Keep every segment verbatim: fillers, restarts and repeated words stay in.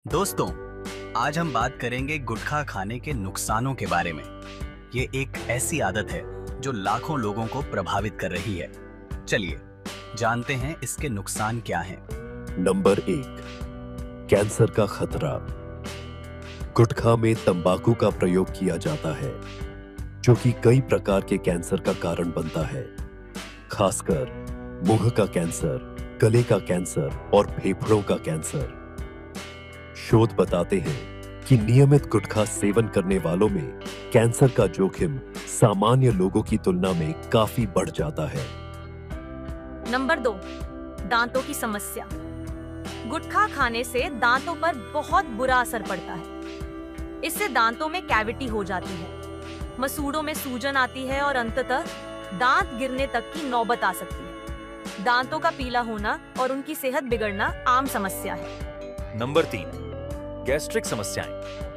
दोस्तों, आज हम बात करेंगे गुटखा खाने के नुकसानों के बारे में। ये एक ऐसी आदत है जो लाखों लोगों को प्रभावित कर रही है। चलिए जानते हैं इसके नुकसान क्या हैं। नंबर एक, कैंसर का खतरा। गुटखा में तंबाकू का प्रयोग किया जाता है, जो कि कई प्रकार के कैंसर का कारण बनता है, खासकर मुंह का कैंसर, गले का कैंसर और फेफड़ों का कैंसर। शोध बताते हैं कि नियमित गुटखा सेवन करने वालों में कैंसर का जोखिम सामान्य लोगों की तुलना में काफी बढ़ जाता है। नंबर दो, दांतों की समस्या। गुटखा खाने से दांतों पर बहुत बुरा असर पड़ता है। इससे दांतों में कैविटी हो जाती है, मसूड़ों में सूजन आती है और अंततः दांत गिरने तक की नौबत आ सकती है। दांतों का पीला होना और उनकी सेहत बिगड़ना आम समस्या है। नंबर तीन, गैस्ट्रिक समस्याएं।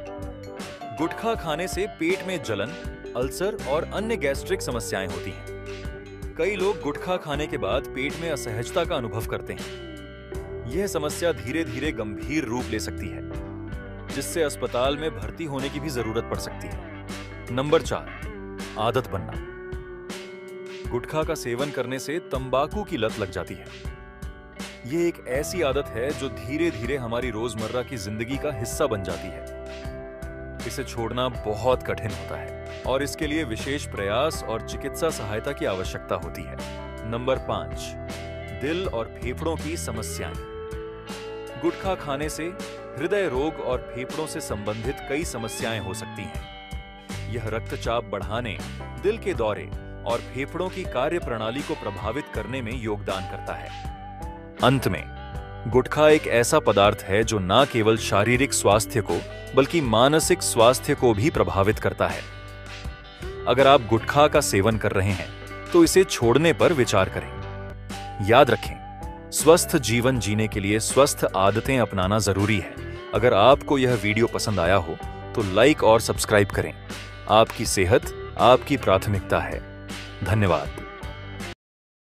गुटखा खाने से पेट में जलन, अल्सर और अन्य गैस्ट्रिक समस्याएं होती हैं। कई लोग गुटखा खाने के बाद पेट में असहजता का अनुभव करते हैं। यह समस्या धीरे धीरे गंभीर रूप ले सकती है, जिससे अस्पताल में भर्ती होने की भी जरूरत पड़ सकती है। नंबर चार, आदत बनना। गुटखा का सेवन करने से तंबाकू की लत लग जाती है। ये एक ऐसी आदत है जो धीरे धीरे हमारी रोजमर्रा की जिंदगी का हिस्सा बन जाती है। इसे छोड़ना बहुत कठिन होता है और इसके लिए विशेष प्रयास और चिकित्सा सहायता की आवश्यकता होती है। नंबर पांच, दिल और फेफड़ों की समस्याएं। गुटखा खाने से हृदय रोग और फेफड़ों से संबंधित कई समस्याएं हो सकती हैं। यह रक्तचाप बढ़ाने, दिल के दौरे और फेफड़ों की कार्य प्रणाली को प्रभावित करने में योगदान करता है। अंत में, गुटखा एक ऐसा पदार्थ है जो न केवल शारीरिक स्वास्थ्य को बल्कि मानसिक स्वास्थ्य को भी प्रभावित करता है। अगर आप गुटखा का सेवन कर रहे हैं तो इसे छोड़ने पर विचार करें। याद रखें, स्वस्थ जीवन जीने के लिए स्वस्थ आदतें अपनाना जरूरी है। अगर आपको यह वीडियो पसंद आया हो तो लाइक और सब्सक्राइब करें। आपकी सेहत आपकी प्राथमिकता है। धन्यवाद।